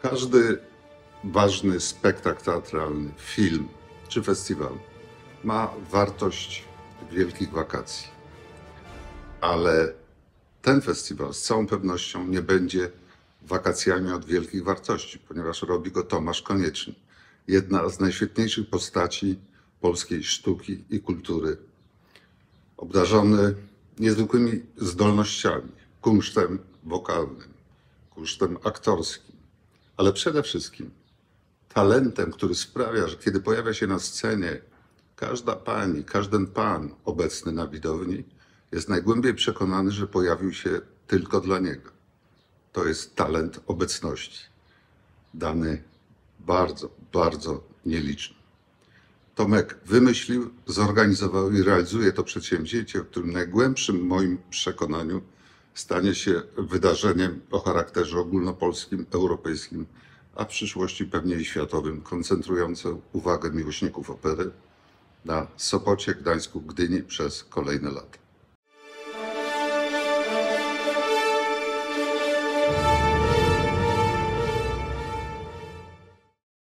Każdy ważny spektakl teatralny, film czy festiwal ma wartość wielkich wakacji. Ale ten festiwal z całą pewnością nie będzie wakacjami od wielkich wartości, ponieważ robi go Tomasz Konieczny. Jedna z najświetniejszych postaci polskiej sztuki i kultury. Obdarzony niezwykłymi zdolnościami, kunsztem wokalnym, kunsztem aktorskim, ale przede wszystkim talentem, który sprawia, że kiedy pojawia się na scenie każda pani, każdy pan obecny na widowni, jest najgłębiej przekonany, że pojawił się tylko dla niego. To jest talent obecności, dany bardzo, bardzo nieliczny. Tomek wymyślił, zorganizował i realizuje to przedsięwzięcie, w którym najgłębszym moim przekonaniu stanie się wydarzeniem o charakterze ogólnopolskim, europejskim, a w przyszłości pewnie i światowym, koncentrujące uwagę miłośników opery na Sopocie, Gdańsku, Gdyni przez kolejne lata.